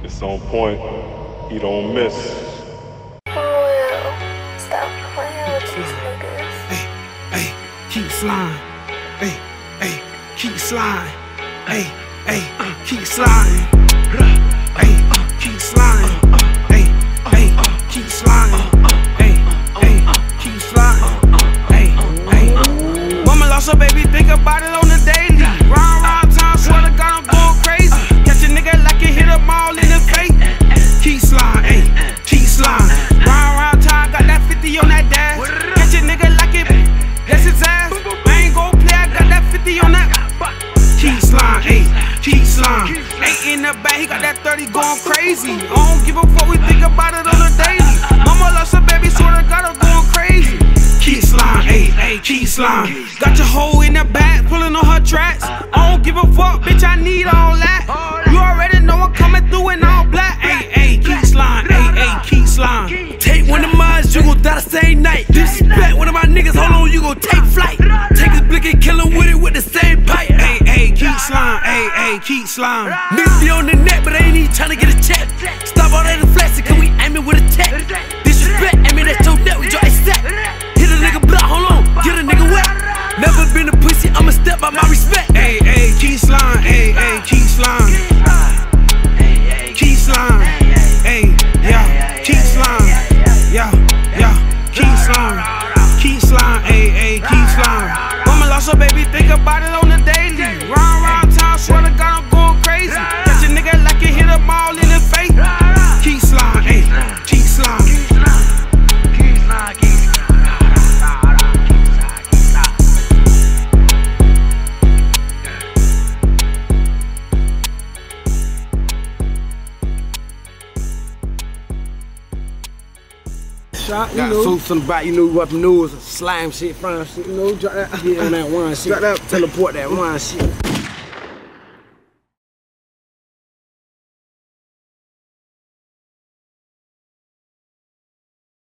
It's on point. He don't miss. Rell, stop playing with these niggas. Hey, keep sliding. Hey, keep sliding. Hey, keep sliding. Hey, keep sliding. Hey, keep sliding. Hey, keep sliding. Hey. Mama lost her baby, think about it on the daily. Round town, swear to God I'm going crazy. Catch a nigga like it hit them all in the face. Keep sliding, keep sliding. Round town, got that 50 on that dash. Catch a nigga like it, that's his ass. I ain't gon' play, I got that 50 on that. Keep sliding, keep sliding. Ain't in the back, he got that 30 going crazy. I don't give a fuck, we think about it on the daily. Mama lost her baby, swear to God I'm going crazy. Keep sliding, keep sliding. Got your hoe in the back, pulling on her tracks. I don't give a fuck, bitch, I need all that. You already know I'm coming through in all black. Keep sliding, keep sliding. Take one of mine, you gon' die the same night. Disrespect one of my niggas, hold on, you gon' take flight. Take his blick and kill him with it with the same pipe. Keep sliding, keep sliding. Niggas be on the net, but they ain't even tryna get a check. Stop all that flexing, cause we aiming with a tech. Disrespect, aiming at your neck, we draw a set. Hit a nigga block, hold on, get a nigga wet. Never been a pussy, I'ma step by my respect. Keep sliding, keep sliding. Keep sliding, yeah, keep sliding, yeah, keep sliding. Keep sliding, keep sliding. Mama lost her baby, think about it on the daily. Round town, swear to God I'm going crazy. Catch a nigga like it hit them all in the face. Keep sliding, keep sliding. Shot, you know. Something about, you know, what the news, slime shit, front shit, you know, drop that, yeah, on that one shit, teleport that one shit.